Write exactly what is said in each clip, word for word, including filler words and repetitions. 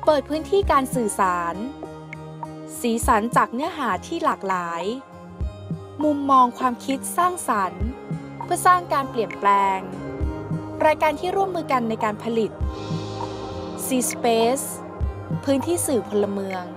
เปิดพื้นที่การสื่อสารสีสันจากเนื้อหาที่หลากหลายมุมมองความคิดสร้างสรรค์เพื่อสร้างการเปลี่ยนแปลงรายการที่ร่วมมือกันในการผลิต C-Space พื้นที่สื่อพลเมือง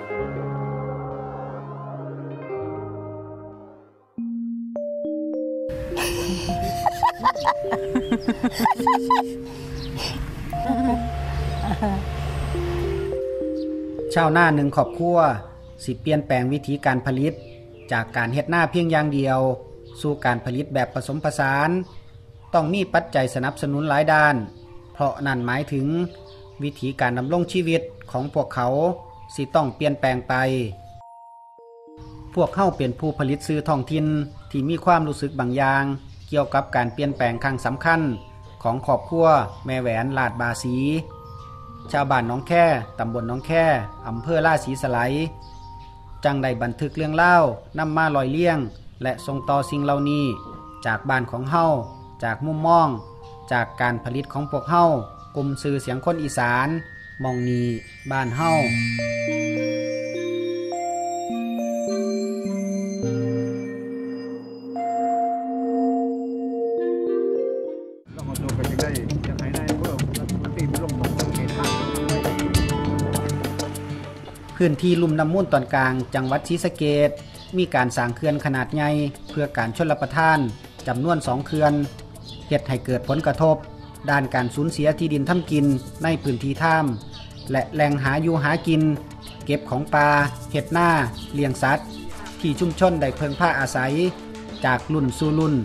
ชาวนาหนึ่งครอบครัวสิเปลี่ยนแปลงวิธีการผลิตจากการเฮ็ดนาเพียงอย่างเดียวสู่การผลิตแบบผสมผสานต้องมีปัจจัยสนับสนุนหลายด้านเพราะนั่นหมายถึงวิธีการดำรงชีวิตของพวกเขาสิต้องเปลี่ยนแปลงไปพวกเขาเป็นผู้ผลิตสื่อท้องถิ่นที่มีความรู้สึกบางอย่างเกี่ยวกับการเปลี่ยนแปลงครั้งสำคัญของครอบครัวแม่แหวนลาดบาสีชาวบ้านหนองแค่ตำบลหนองแค่อำเภอราศีสไลจังได้บันทึกเรื่องเล่านำมาลอยเลี่ยงและส่งต่อสิ่งเหล่านี้จากบ้านของเฮาจากมุมมองจากการผลิตของพวกเฮากลุ่มสื่อเสียงคนอีสานมองนีบ้านเฮาพื้นที่ลุ่มน้ำมูลตอนกลางจังหวัดศรีสะเกษมีการสร้างเขื่อนขนาดใหญ่เพื่อการชลประทานจำนวนสองเขื่อนเฮ็ดให้เกิดผลกระทบด้านการสูญเสียที่ดินทำกินในพื้นที่ท่ามและแหล่งหาอยู่หากินเก็บของป่าเฮ็ดนาเลี้ยงสัตว์ที่ชุมชนได้เพิ่งพาอาศัยจากรุ่นสู่รุ่น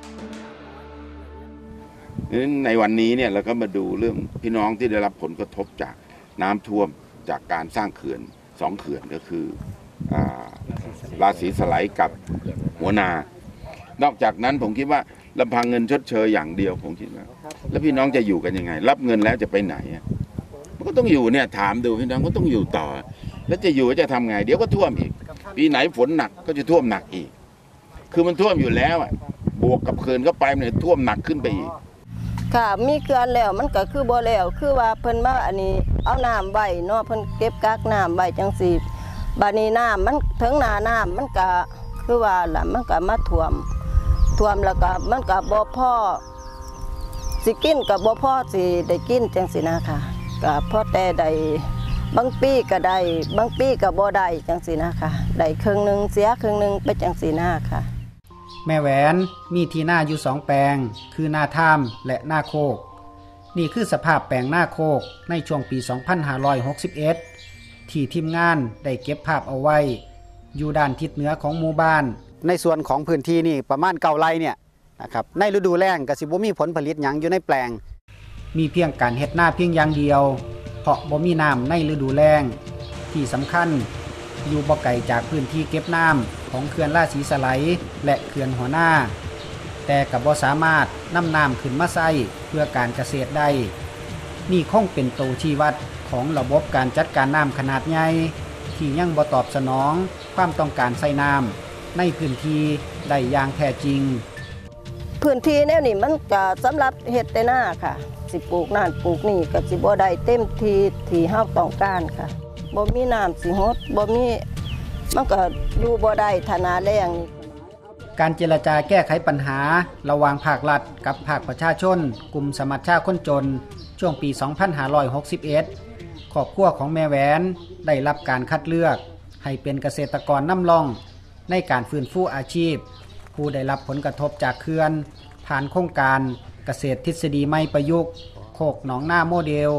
ในวันนี้เนี่ยเราก็มาดูเรื่องพี่น้องที่ได้รับผลกระทบจากน้ำท่วมจากการสร้างเขื่อนสองเขื่อนก็คือราศีสไลกับหัวนานอกจากนั้นผมคิดว่าลำพังเงินชดเชยอย่างเดียวผมคิดว่าแล้วพี่น้องจะอยู่กันยังไงรับเงินแล้วจะไปไหนมันก็ต้องอยู่เนี่ยถามดูพี่น้องก็ต้องอยู่ต่อแล้วจะอยู่จะทำไงเดี๋ยวก็ท่วมอีกปีไหนฝนหนักก็จะท่วมหนักอีกคือมันท่วมอยู่แล้วบวกกับเขื่อนเข้าไปเนี่ยท่วมหนักขึ้นไปอีกค่ะมีเขื่อนแล้วมันก็คือบ่แล้วคือว่าเพิ่นมาอันนี้เอาน้ำไว้เนาะเพิ่นเก็บกักน้ำไว้จังซี่บัดนี้น้ำมันถึงหน้าน้ำมันก็คือว่าล่ะมันก็มาท่วมท่วมแล้วก็มันก็บ่พอสิกินก็บ่พอสิได้กินจังซี่นะค่ะก็พอแต่ได้บางปีก็ได้บางปีก็บ่ได้จังซี่นะค่ะได้ครึ่งนึงเสียครึ่งนึงไปจังซี่นะค่ะแม่แหวนมีที่นาอยู่สองแปลงคือนาท่ามและนาโคกนี่คือสภาพแปลงนาโคกในช่วงปีสองพันห้าร้อยหกสิบเอ็ดที่ทีมงานได้เก็บภาพเอาไว้อยู่ด้านทิศเหนือของหมู่บ้านในส่วนของพื้นที่นี่ประมาณเก้าไร่เนี่ยนะครับในฤดูแล้งก็สิบ่มีผลผลิตหยังอยู่ในแปลงมีเพียงการเฮ็ดนาเพียงอย่างเดียวเพราะบ่มีน้ำในฤดูแล้งที่สำคัญอยู่บ่ไกลจากพื้นที่เก็บน้ำของเขื่อนราศีสไลและเขื่อนหัวหน้าแต่ก็บ่สามารถนำน้ำขึ้นมาใช้เพื่อการเกษตรได้นี่คงเป็นตัวชี้วัดของระบบการจัดการน้ำขนาดใหญ่ที่ยังบ่ตอบสนองความต้องการใช้น้ำในพื้นที่ได้อย่างแท้จริงพื้นที่แนวนี้มันก็สำหรับเฮ็ดแต่หน้าค่ะสิปลูกนั่นปลูกนี่ก็สิบ่ได้เต็มที่ที่เฮาต้องการค่ะบ่มีน้ำสิฮดบ่มีมันก็อยู่บ่ได้ถ้าหน้าแล้งการเจรจาแก้ไขปัญหาระหว่างภาครัฐกับภาคประชาชนกลุ่มสมัชชาคนจนช่วงปีสองพันห้าร้อยหกสิบเอ็ดครอบครัวของแม่แหวนได้รับการคัดเลือกให้เป็นเกษตรกรนำร่องในการฟื้นฟูอาชีพผู้ได้รับผลกระทบจากเขื่อนผ่านโครงการเกษตรทฤษฎีใหม่ประยุกต์โคกหนองนาโมเดล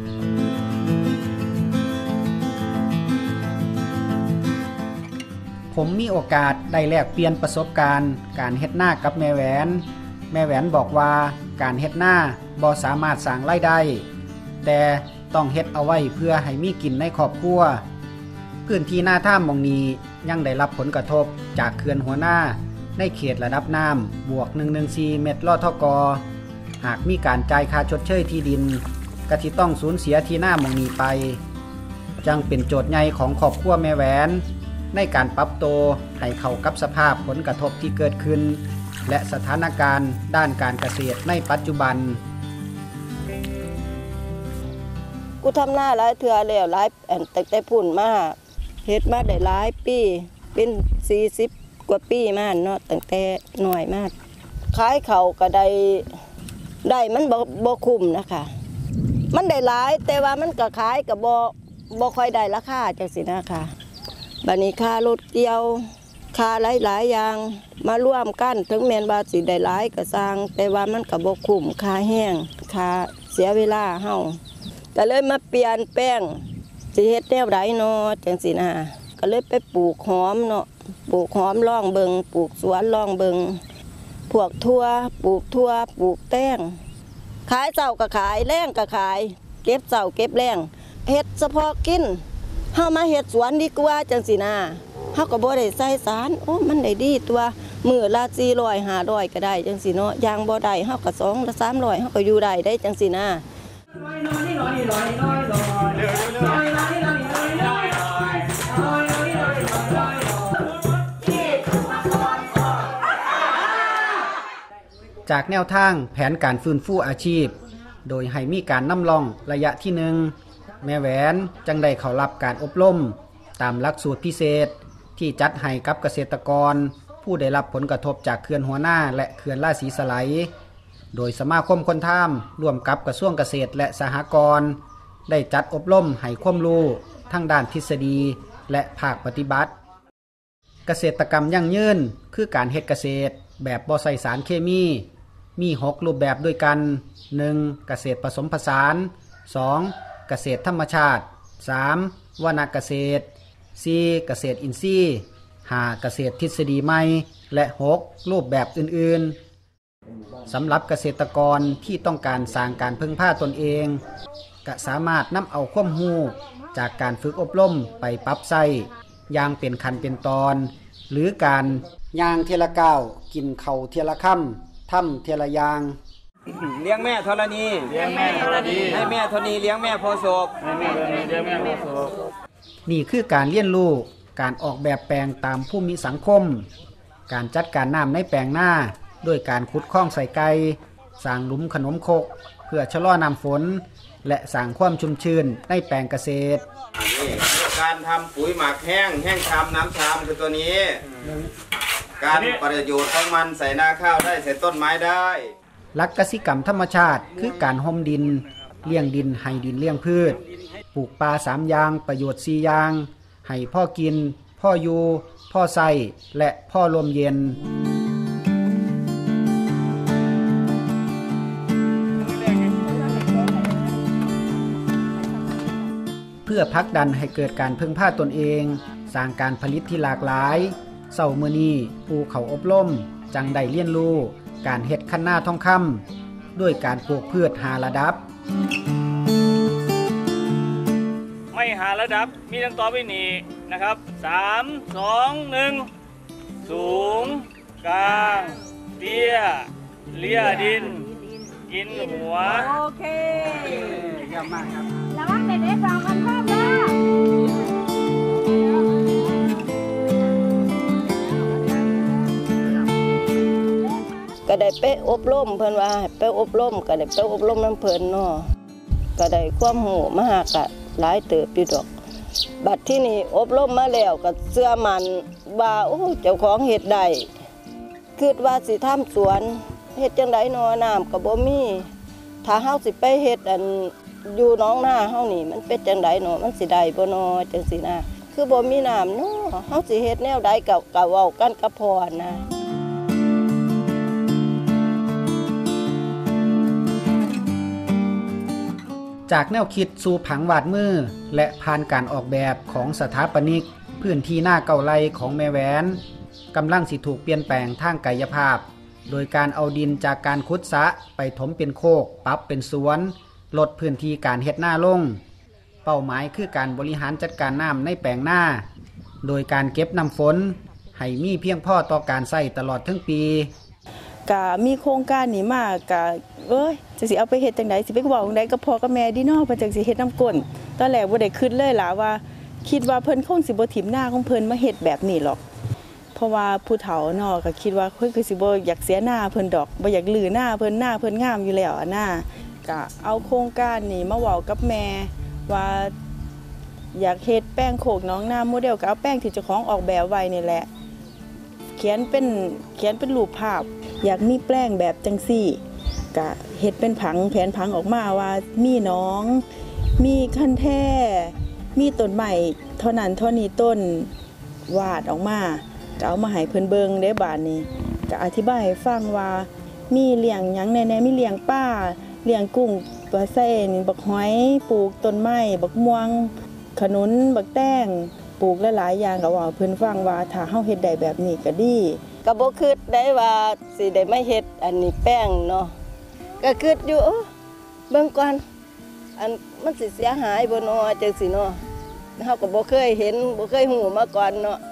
ผมมีโอกาสได้แลกเปลี่ยนประสบการณ์การเฮ็ดนากับแม่แหวนแม่แหวนบอกว่าการเฮ็ดนาบ่สามารถสร้างรายได้แต่ต้องเฮ็ดเอาไว้เพื่อให้มีกินในครอบครัวพื้นที่นาท่ามหม่องนี้ยังได้รับผลกระทบจากเขื่อนหัวหน้าในเขตระดับน้ำบวกหนึ่งร้อยสิบสี่เมตรลทก.หากมีการจ่ายค่าชดเชยที่ดินก็สิต้องสูญเสียที่นาหม่องนี้ไปจังเป็นโจทย์ใหญ่ของครอบครัวแม่แหวนในการปรับตัวให้เข้ากับสภาพผลกระทบที่เกิดขึ้นและสถานการณ์ด้านการเกษตรในปัจจุบันกูทำหน้าหลายเทื่อแล้วหลายอันตั้งแต่พุ่นมาเฮ็ดมาได้หลายปีเป็นสี่สิบกว่าปีมาเนาะตั้งแต่น้อยมาขายข้าวก็ได้ได้มันบ่บ่คุ้มนะคะมันได้หลายแต่ว่ามันก็ขายก็บ่บ่ค่อยได้ราคาจังซี่นะคะบัดนี้ค่ารถเกี่ยวค่าหลายๆอย่างมาร่วมกันถึงแม้นว่าสิได้หลายก็สร้างแต่ว่ามันก็บ่คุ้มค่าแห้งค่าเสียเวลาเฮาก็เลยมาเปลี่ยนแปลงสิเฮ็ดแนวใดเนาะจังซี่นะก็เลยไปปลูกหอมเนาะปลูกหอมล่องเบิงปลูกสวนล่องเบิงพวกทั่วปลูกทั่วปลูกแตงขายเจ้าก็ขายแรงก็ขายเก็บเจ้าเก็บแรงเฮ็ดเฉพาะกินเฮามาเฮ็ดสวนดีกว่าจังซี่นะเฮาก็บ่ได้ใส่สารโอ้มันได้ดีตัวมื้อละสี่ร้อย ห้าร้อยก็ได้จังซี่เนาะอย่างบ่ได้เฮาก็สองละสามร้อยเฮาก็อยู่ได้ได้จังซี่นะจากแนวทางแผนการฟื้นฟูอาชีพโดยให้มีการนำร่องระยะที่หนึ่งแม่แหวนจังได้เข้ารับการอบรมตามหลักสูตรพิเศษที่จัดให้กับเกษตรกรผู้ได้รับผลกระทบจากเขื่อนหัวหน้าและเขื่อนราศีสไลโดยสมาคมคนทำร่วมกับกระทรวงเกษตรและสหกรณ์ได้จัดอบรมให้ความรู้ทั้งด้านทฤษฎีและภาคปฏิบัติเกษตรกรรมยั่งยืนคือการเฮ็ดเกษตรแบบบ่ใส่สารเคมีมีหกรูปแบบด้วยกัน หนึ่ง เกษตรผสมผสาน สอง เกษตรธรรมชาติ สาม วนาเกษตร สี่ เกษตรอินทรีย์ ห้า เกษตรทฤษฎีใหม่และ หก รูปแบบอื่นๆสำหรับเกษตรกรที่ต้องการสร้างการพึ่งพาตนเองก็สามารถนำเอาความรู้จากการฝึกอบรมไปปรับใช้อย่างเป็นขั้นเป็นตอนหรือการย่างเทละก้าวกินเข่าเทละค่ำทำเทละยางเลี้ยงแม่ธรณีเลี้ยงแม่ธรณีให้แม่ธรณีเลี้ยงแม่โพธิ์โศกให้แม่ธรณีเลี้ยงแม่โพธิ์โศกนี่คือการเรียนรู้การออกแบบแปลงตามภูมิสังคมการจัดการน้ำในแปลงหน้าด้วยการขุดคลองใส่ไก่สร้างหลุมขนมครกเพื่อชะลอน้ำฝนและสร้างความชุ่มชื้นในแปลงเกษตรนี่การทำปุ๋ยหมักแห้งแห้งชามน้ำชามคือตัวนี้การประโยชน์ของมันใส่นาข้าวได้ใส่ต้นไม้ได้หลักกสิกรรมธรรมชาติคือการห่มดินเลี้ยงดินให้ดินเลี้ยงพืชปลูกปลาสามอย่างประโยชน์สี่อย่างให้พ่อกินพ่ออยู่พ่อใส่และพ่อลมเย็นเพื่อผลักดันให้เกิดการพึ่งพาตนเองสร้างการผลิตที่หลากหลายเช้ามื้อนี้ผู้เข้าอบรมจังได้เรียนรู้การเฮ็ดคั้นนาทองคำด้วยการปลูกพืชหาระดับไม่หาระดับมีดังต่อไปนี้นะครับสาม สอง หนึ่งสูงกลางเตี้ยเลี่ยดินกินหัวโอเคเยี่ยมมากครับระวังเด็กๆสองคนพ่อจ้าก็ได้ไปอบรมเพิ่นว่าไปอบรมก็ได้ไปอบรมนำเพิ่นเนาะก็ได้ความรู้มหากะหลายเติบอยู่ดอกบัดที่นี่อบรมมาแล้วก็เชื่อมั่นว่าโอ้เจ้าของเฮ็ดได้คิดว่าสิทำสวนเฮ็ดจังได๋เนาะน้ำก็บ่มีถ้าเฮาสิไปเฮ็ดอันอยู่หนองนาเฮานี่มันเป็นจังได๋เนาะมันสิได้บ่เนาะจังซี่นะคือบ่มีน้ำเนาะเฮาสิเฮ็ดแนวใดก็ก็เว้ากันกับพ่อนะจากแนวคิดสู่ผังวาดมือและผ่านการออกแบบของสถาปนิกพื้นที่หน้าเก่าไร่ของแม่แหวนกำลังสิถูกเปลี่ยนแปลงทางกายภาพโดยการเอาดินจากการขุดสระไปถมเป็นโคกปรับเป็นสวนลดพื้นที่การเฮ็ดนาลงเป้าหมายคือการบริหารจัดการน้ำในแปลงนาโดยการเก็บน้ำฝนให้มีเพียงพอต่อการใช้ตลอดทั้งปีก็มีโครงการนี้มาก็เอ้ยจังสิเอาไปเฮ็ดจังได๋สิไปเว้าจังได๋กับพ่อกับแม่ดิเนาะเพิ่นจังสิเฮ็ดน้ำก้นตอนแรกบ่ได้คิดเลยล่ะว่าคิดว่าเพิ่นคงสิบ่ถิ่มหน้าของเพิ่นมาเฮ็ดแบบนี้หรอกเพราะว่าผู้เฒ่าเนาะก็คิดว่าเพิ่นคือสิบ่อยากเสียหน้าเพิ่นดอกบ่อยากลือหน้าเพิ่นหน้าเพิ่นงามอยู่แล้วอ่ะนะก็เอาโครงการนี้มาเว้ากับแม่ว่าอยากเฮ็ดแป้งโขกน้องน้ำโมเดลก็เอาแป้งที่เจ้าของออกแบบไว้นี่แหละเขียนเป็นเขียนเป็นรูปภาพอยากมีแป้งแบบจังซี่ก็เฮ็ดเป็นผังแผนผังออกมาว่ามีน้องมีขั้นแท้มีต้นไม้เท่านั้นเท่านี้ต้นวาดออกมาก็เอามาให้เพิ่นเบิ่งได้บาดนี้ก็อธิบายให้ฟังว่ามีเลี้ยงหยังแน่ๆมีเลี้ยงป้าเลี้ยงกุ้งปลาเส้นบักหอยปลูกต้นไม้บักม่วงขนุนบักแต้งปลูกหลายๆอย่างก็ว่าเพิ่นฟังว่าถ้าเฮาเฮ็ดได้แบบนี้ก็ดีก็บ่คิดได้ว่าสิได้มาเฮ็ดอันนี้แป้งเนาะก็คิดอยู่เบิ่งก่อนอันมันสิเสียหายบ่เนาะจังซี่เนาะเฮาก็บ่เคยเห็นบ่เคยฮู้มาก่อนเนาะ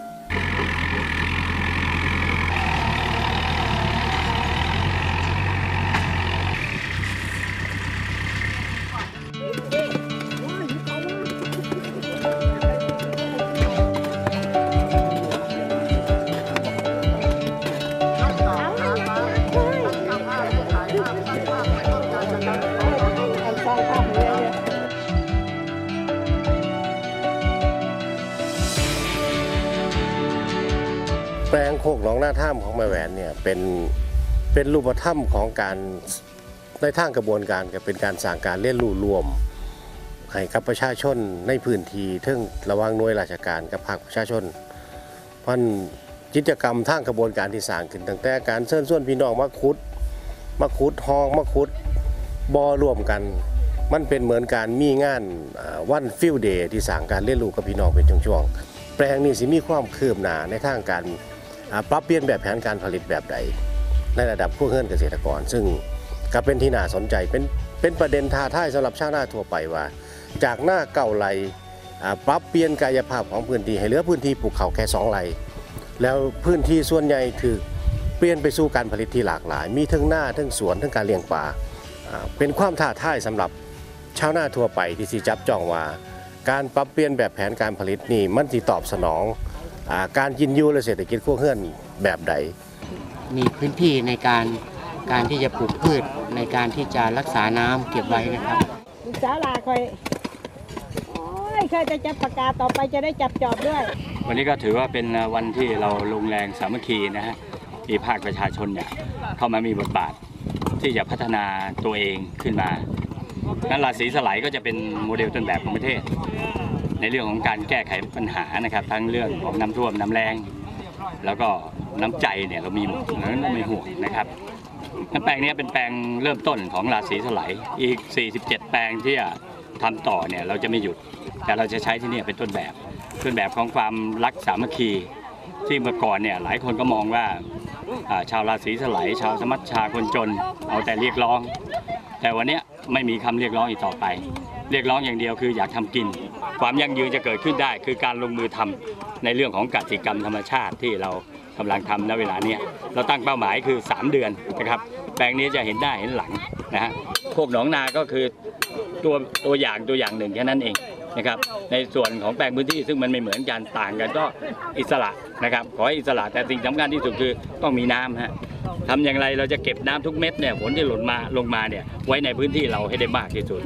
แปลงโคกหนองนาถ้ำของแม่แหวนเนี่ยเป็นเป็นรูปธรรมของการในทางกระบวนการก็เป็นการสร้างการเรียนรู้รวมให้กับประชาชนในพื้นที่ทั้งระหว่างหน่วยราชการกับภาคประชาชนเพราะกิจกรรมทางกระบวนการที่สร้างขึ้นตั้งแต่การเชิญชวนพี่น้องมาขุดมาขุดห้องมาขุดบ่อรวมกันมันเป็นเหมือนการมีงานวันฟิลเดย์ที่สร้างการเรียนรู้กับพี่น้องเป็นช่วงๆแปลงนี้สิมีความคืบหน้าในทางการปรับเปลี่ยนแบบแผนการผลิตแบบใดในระดับผู้เฮือนเกษตรกรซึ่งก็เป็นที่น่าสนใจเป็นเป็นประเด็นท้าทายสำหรับชาวนาทั่วไปว่าจากหน้าเก่าไร่ปรับเปลี่ยนกายภาพของพื้นที่ให้เหลือพื้นที่ปลูกข้าวแค่สองไร่แล้วพื้นที่ส่วนใหญ่ถือเปลี่ยนไปสู่การผลิตที่หลากหลายมีทั้งหน้าทั้งสวนทั้งการเลี้ยงปลาเป็นความท้าทายสำหรับชาวนาทั่วไปที่สิจับจ้องว่าการปรับเปลี่ยนแบบแผนการผลิตนี่มันสิตอบสนองการกินอยู่และเศรษฐกิจครัวเรือนแบบใดมีพื้นที่ในการการที่จะปลูกพืชในการที่จะรักษาน้ำเก็บไว้นะครับลูกสาวลาคอยโอ้ยเคยจะจับปากกาต่อไปจะได้จับจอบด้วยวันนี้ก็ถือว่าเป็นวันที่เราลงแรงสามัคคีนะฮะมีภาคประชาชนเนี่ยเข้ามามีบทบาทที่จะพัฒนาตัวเองขึ้นมานั้นราศีสไลก็จะเป็นโมเดลต้นแบบของประเทศในเรื่องของการแก้ไขปัญหานะครับทั้งเรื่องของน้ำท่วมน้ำแล้งแล้วก็น้ำใจเนี่ยเรามีหมดนั้นไม่ห่วงนะครับแปลงนี้เป็นแปลงเริ่มต้นของราศีสไลอีกสี่สิบเจ็ดแปลงที่จะทำต่อเนี่ยเราจะไม่หยุดแต่เราจะใช้ที่นี่เป็นต้นแบบต้นแบบของความรักสามัคคีที่เมื่อก่อนเนี่ยหลายคนก็มองว่าชาวราศีสไลชาวสมัชชาคนจนเอาแต่เรียกร้องแต่วันนี้ไม่มีคำเรียกร้องอีกต่อไปเรียกร้องอย่างเดียวคืออยากทำกินความยั่งยืนจะเกิดขึ้นได้คือการลงมือทำในเรื่องของกสิกรรมธรรมชาติที่เรากำลังทำณเวลานี้เราตั้งเป้าหมายคือสามเดือนนะครับแปลงนี้จะเห็นหน้าเห็นหลังนะฮะโคกหนองนาก็คือตัวตัวอย่างตัวอย่างหนึ่งแค่นั้นเองนะครับในส่วนของแปลงพื้นที่ซึ่งมันไม่เหมือนกันต่างกันก็อิสระนะครับขอให้อิสระแต่สิ่งสำคัญที่สุดคือต้องมีน้ำฮะทำอย่างไรเราจะเก็บน้ำทุกเม็ดเนี่ยฝนที่หล่นมาลงมาเนี่ยไว้ในพื้นที่เราให้ได้มากที่สุด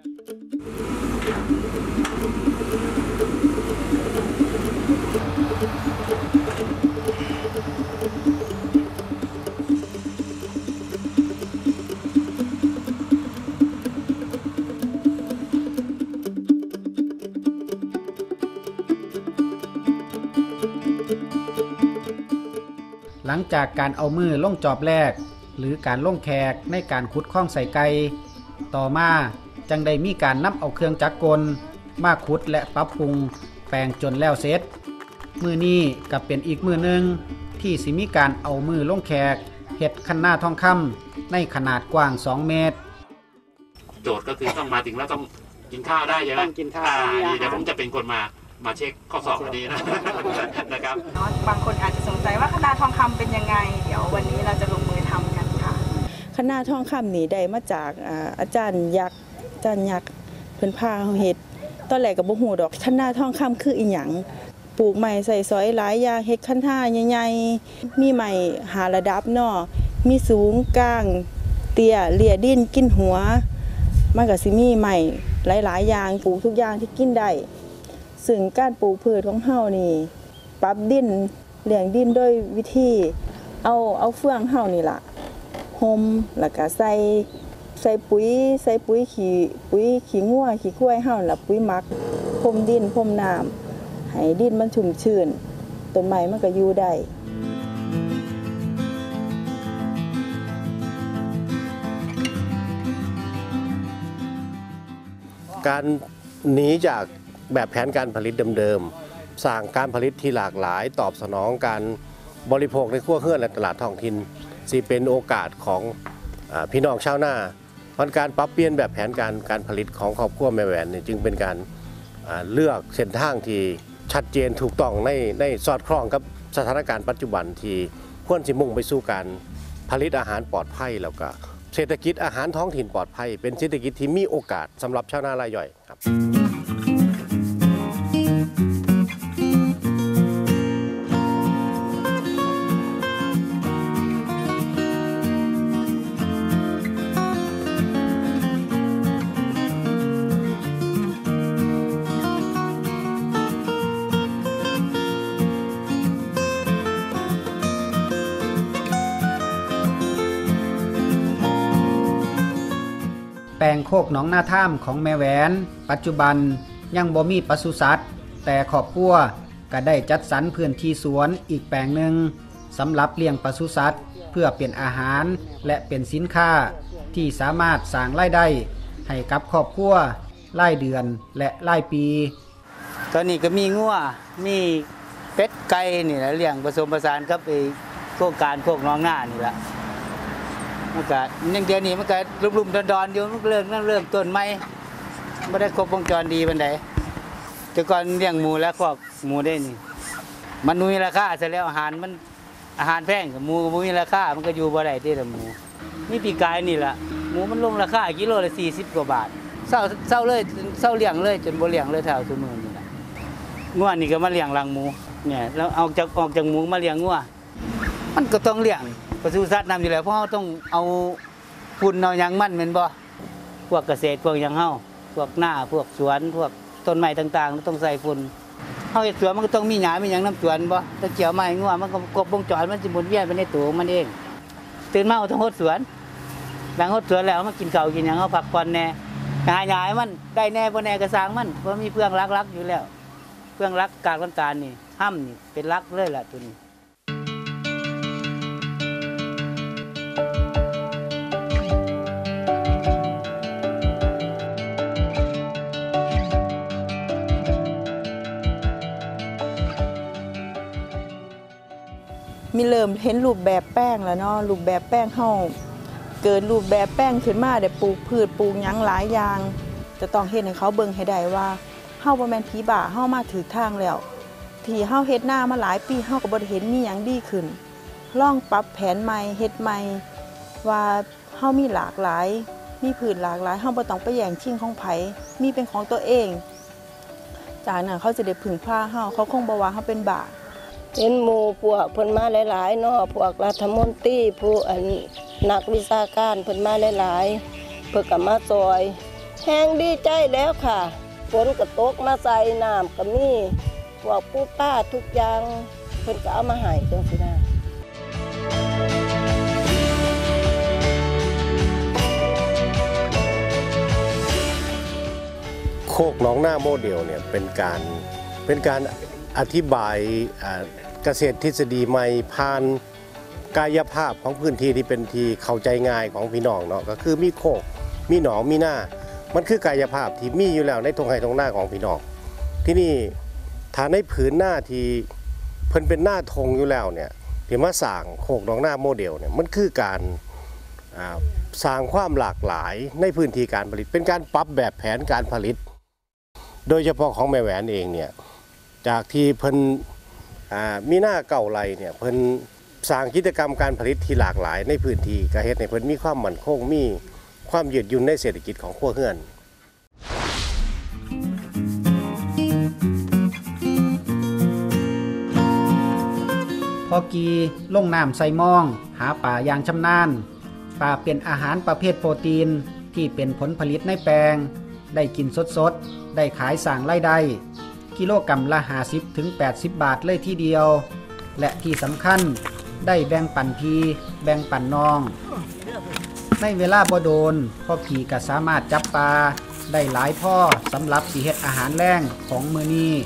หลังจากการเอามือล่งจอบแรกหรือการล่งแขกในการขุดข้องใส่ไก่ต่อมาจังได้มีการนำเอาเครื่องจักรกลมาขุดและปรับปรุงแปลงจนแล้วเสร็จมือนี้ก็เป็นอีกมือหนึ่งที่สิมีการเอามือล่งแขกเฮ็ดคันนาทองคำในขนาดกว้างสองเมตรโจทย์ก็คือต้องมาถึงแล้วต้องกินข้าวได้ใช่ไหมกินข้าวเดี๋ยวผมจะเป็นคนมามาเช็คข้อสอบวันนี้นะนะครับบางคนอาจจะสงสัยว่าคันนาทองคำเป็นยังไงเดี๋ยววันนี้เราจะลงมือทำกันค่ะคันนาทองคำนี่ได้มาจากอาจารย์ยักษ์อาจารย์ยักษ์เพิ่นพาเฮาเฮ็ดตอนแรกก็บ่ฮู้ดอกคันนาทองคำคืออีหยังปลูกไม้ใส่ซอยหลายอย่างเฮ็ดคันนาใหญ่ๆมีไม้หาระดับเนาะมีสูงกลางเตี้ยเลี่ยดินกินหัวมันก็สิมีไม้หลายๆอย่างปลูกทุกอย่างที่กินได้ซึ่งการปลูกพืชของเฮานี่ปรับดินเลี้ยงดินด้วยวิธีเอาเอาเฟืองเฮานี่ล่ะห่มแล้วก็ใส่ใส่ปุ๋ยใส่ปุ๋ยขี้ปุ๋ยขี้งัวขี้ควายเฮาล่ะปุ๋ยหมักพรมดินพรมน้ำให้ดินมันชุ่มชื้นต้นไม้มันก็อยู่ได้การหนีจากแบบแผนการผลิตเดิมๆสร้างการผลิตที่หลากหลายตอบสนองการบริโภคในครัวเรือนและตลาดท้องถิ่นสิเป็นโอกาสของพี่น้องชาวนาเพราะการปรับเปลี่ยนแบบแผนการการผลิตของครอบครัวแม่แหวนจึงเป็นการเลือกเส้นทางที่ชัดเจนถูกต้องในในสอดคล้องกับสถานการณ์ปัจจุบันที่ควรสิมุ่งไปสู่การผลิตอาหารปลอดภัยแล้วก็เศรษฐกิจอาหารท้องถิ่นปลอดภัยเป็นเศรษฐกิจที่มีโอกาสสำหรับชาวนารายย่อยครับแปลงโคกหนองนาท่ามของแม่แหวนปัจจุบันยังบ่มีปศุสัตว์แต่ครอบครัวก็ได้จัดสรรพื้นที่สวนอีกแปลงหนึ่งสำหรับเลี้ยงปศุสัตว์เพื่อเป็นอาหารและเป็นสินค้าที่สามารถสร้างรายได้ให้กับครอบครัวรายเดือนและรายปีตอนนี้ก็มีงัวมีเป็ดไก่นี่แหละเลี้ยงผสมผสานกับไอ้โครงการโคกหนองนานี่ละมันก็ยังเดี๋ยวนี้มันก็ลุ่มๆดอนๆอยู่มันเริ่มเริ่มต้นใหม่ไม่ได้ครบวงจรดีปานใดแต่ก่อนเลี้ยงหมูแล้วครอบหมูได้นี่มันมีราคาเสร็จแล้วอาหารมันอาหารแพงกับหมูก็มีราคามันก็อยู่บ่ได้ที่ละหมูนี่ปีกายนี่ล่ะหมูมันลงราคากิโลละสี่สิบกว่าบาทเศร้าเศร้าเลยเศร้าเลี้ยงเลยจนบ่เลี้ยงเลยเท่าซุมื้อนี่ล่ะงัวนี่ก็มาเลี้ยงรังหมูเนี่ยแล้วเอาจากออกจากหมูมาเลี้ยงงัวมันก็ต้องเลี้ยงปศุสัตว์นำอยู่แล้วเพราะเราต้องเอาฝุ่นเอาหยังมันแม่นบ่พวกเกษตรพวกหยังเฮาพวกหน้าพวกสวนพวกต้นไม้ต่างๆต้องใส่ฝุ่นเฮาเฮ็ดสวนมันก็ต้องมีหญ้ามีหยังนำสวนบ่ถ้าเกี่ยวไม้งัวมันก็ครบวงจรมันสิหมุนเวียนไปในตัวมันเองตื่นมาต้องรดสวนหลังรดสวนแล้วมากินข้าวกินหยังเฮาพักผ่อนแน่หาหญ้าให้มันได้แน่บ่แน่ก็สร้างมันเพราะมีเพื่องรักๆอยู่แล้วเพื่องรักการกันการนี่ห้ำนี่เป็นรักเลยล่ะตัวนี้มีเริ่มเห็นรูปแบบแป้งแล้วเนาะรูปแบบแป้งเฮาเกิดรูปแบบแป้งขึ้นมาได้ปลูกพืชปลูกหยังหลายอย่างจะต้องเฮ็ดให้เขาเบิ่งให้ได้ว่าเฮาบ่แม่นผีบ้าเฮามาถูกทางแล้วที่เฮาเฮ็ดหน้ามาหลายปีเฮาก็บ่ได้เห็นมีหยังดีขึ้นลองปรับแผนใหม่เฮ็ดใหม่ว่าเฮามีหลากหลายมีพืชหลากหลายเฮาบ่ต้องไปแย่งชิงของไผมีเป็นของตัวเองจากนั้นเขาจะได้พึ่งพาเฮาเขาคงบ่ว่าเฮาเป็นบ้าเห็นหมู่พวกเพิ่นมาหลายๆเนาะพวกรัฐมนตรีผู้อันนักวิชาการเพิ่นมาหลายๆเพิ่นก็มาซอยแฮงดีใจแล้วค่ะฝนก็ตกมาใส่น้ำก็มีพวกปูป้าทุกอย่างเพิ่นก็เอามาให้จังซี่นะโคกหนองนาโมเดลเนี่ยเป็นการเป็นการอธิบายเกษตรทฤษฎีใหม่ผ่านกายภาพของพื้นที่ที่เป็นที่เข้าใจง่ายของพี่น้องเนาะก็คือมีโคกมีหนองมีหน้ามันคือกายภาพที่มีอยู่แล้วในทงไห่ทงหน้าของพี่น้องที่นี่ถ้าในผืนหน้าที่เพิ่นเป็นหน้าทงอยู่แล้วเนี่ยที่มาสร้างโคกหนองนาโมเดลเนี่ยมันคือการสร้างความหลากหลายในพื้นที่การผลิตเป็นการปรับแบบแผนการผลิตโดยเฉพาะของแม่แหวนเองเนี่ยจากที่เพิ่นมีหน้าเก่าไรเนี่ยเพิ่นสร้างกิจกรรมการผลิตที่หลากหลายในพื้นที่ก็เฮ็ดให้เพิ่นมีความมั่นคงมีความยืดหยุ่นในเศรษฐกิจของครัวเรือนพอกีลงน้ำใส่หม้องหาป่าอย่างชำนาญป่าเป็นอาหารประเภทโปรตีนที่เป็นผลผลิตในแปลงได้กินสดๆได้ขายสร้างรายได้กิโลกรัมละห้าสิบถึงแปดสิบบาทเลยทีเดียวและที่สำคัญได้แบ่งปันพี่แบ่งปันน้องในเวลาบ่โดนพ่อพี่ก็สามารถจับปลาได้หลายพ่อสำหรับสิเฮ็ดอาหารแรงของมื้อนี้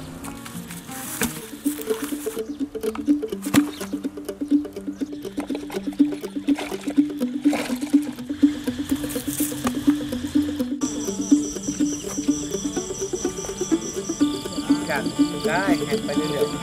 กันได้แข่งไปเรื่อยๆ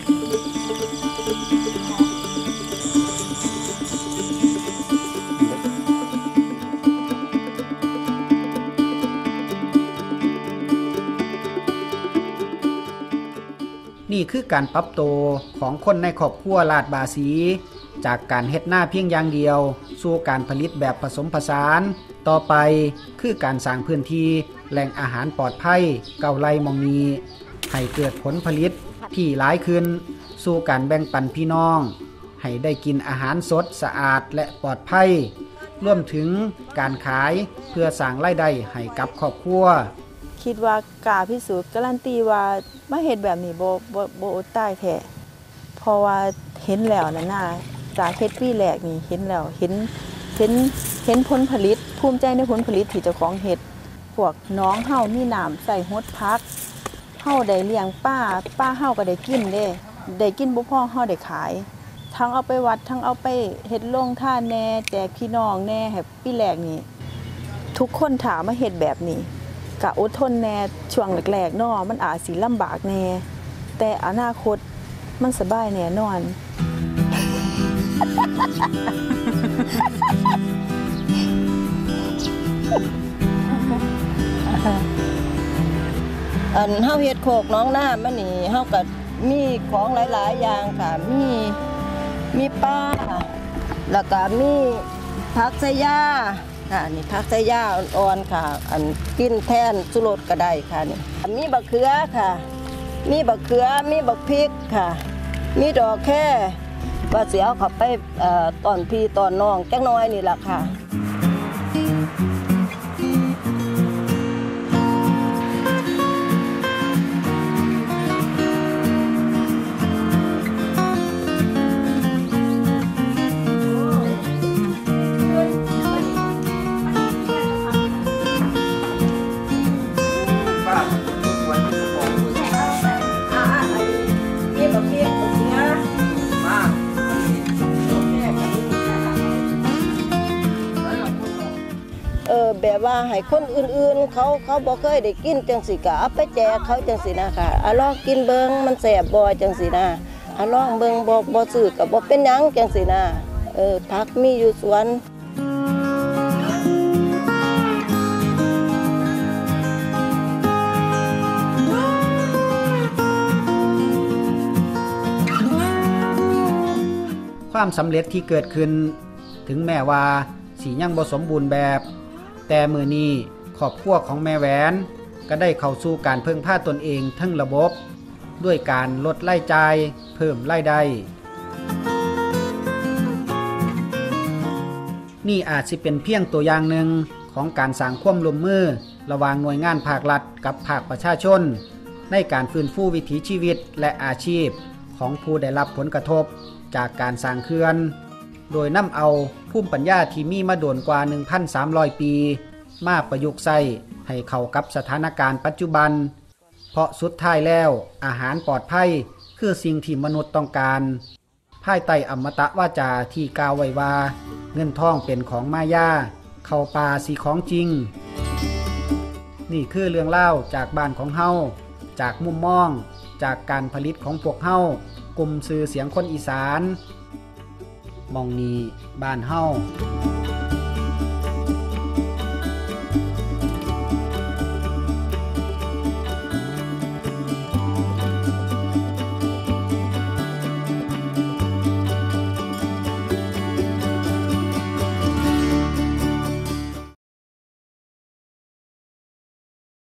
นี่คือการปรับตัวของคนในครอบครัวลาดบาสีจากการเฮ็ดหน้าเพียงอย่างเดียวสู่การผลิตแบบผสมผสานต่อไปคือการสร้างพื้นที่แหล่งอาหารปลอดภัยเก่าไร่มองนีให้เกิดผลผลิตที่หลายขึ้นสู่การแบ่งปันพี่น้องให้ได้กินอาหารสดสะอาดและปลอดภัยรวมถึงการขายเพื่อสร้างรายได้ให้กับครอบครัวคิดว่ากล้าพิสูจน์การันตีว่ามาเฮ็ดแบบนี้บ่บ่บ่อดตายแท้เพราะว่าเห็นแล้วนั่นน่ะจากเฮ็ดปีแรกนี่เห็นแล้วเห็นเห็นเห็นผลผลิตภูมิใจในผลผลิตที่เจ้าของเฮ็ดพวกน้องเฮามีน้ำใส่ฮดพักเฮาได้เลี้ยงป้าป้าเฮาก็ได้กินเด้ได้กินบ่พอเฮาได้ขายทั้งเอาไปวัดทั้งเอาไปเฮ็ดโรงทานแน่แจกพี่น้องแน่ให้ปีแรกนี่ทุกคนถามมาเฮ็ดแบบนี้ก็อดทนแน่ช่วงแรกๆเนาะมันอาจสิลำบากแน่แต่อนาคตมันสบายแน่นอนอันเฮาเฮ็ดโคกน้องน้ามันนี่เฮาก็มีของหลายๆอย่างค่ะมีมีปลาแล้วก็มีผักไสยาค่ะนี่ผักไสยาอ่อนๆค่ะอันกินแทนสุรสก็ได้ค่ะนี่มีบักเขือค่ะมีบักเขือมีบักพริกค่ะมีดอกแค่ว่าสิเอาเข้าไปเอ่อตอนพี่ตอนน้องจักหน่อยนี่ล่ะค่ะแบบว่าให้คนอื่นๆเขาเขาบ่เคยได้กินจังสิก็เอาไปแจกเขาจังสินะค่ะอ่ะลองกินเบิ่งมันแซ่บบ่จังสินะอ่ะลองเบิ่งบ่บ่ซื้อก็บ่เป็นหยังจังสินะเออผักมีอยู่สวนความสำเร็จที่เกิดขึ้นถึงแม้ว่าสิยังบ่สมบูรณ์แบบแต่มื้อนี้ครอบครัวของแม่แหวนก็ได้เข้าสู่การพึ่งพาตนเองทั้งระบบด้วยการลดรายจ่ายเพิ่มรายได้นี่อาจสิเป็นเพียงตัวอย่างหนึ่งของการสร้างความร่วมมือระหว่างหน่วยงานภาครัฐกับภาคประชาชนในการฟื้นฟูวิถีชีวิตและอาชีพของผู้ได้รับผลกระทบจากการสร้างเขื่อนโดยนำเอาภูมิปัญญาที่มีมาโดนกว่า หนึ่งพันสามร้อย ปีมาประยุกต์ใช้ให้เข้ากับสถานการณ์ปัจจุบันเพราะสุดท้ายแล้วอาหารปลอดภัยคือสิ่งที่มนุษย์ต้องการภายใต้อมตะวาจาที่กล่าวไว้ว่าเงินทองเป็นของมายาเข้าป่าสิของจริงนี่คือเรื่องเล่าจากบ้านของเฮาจากมุมมองจากการผลิตของพวกเฮากลุ่มสื่อเสียงคนอีสานมองนีบ้านเฮา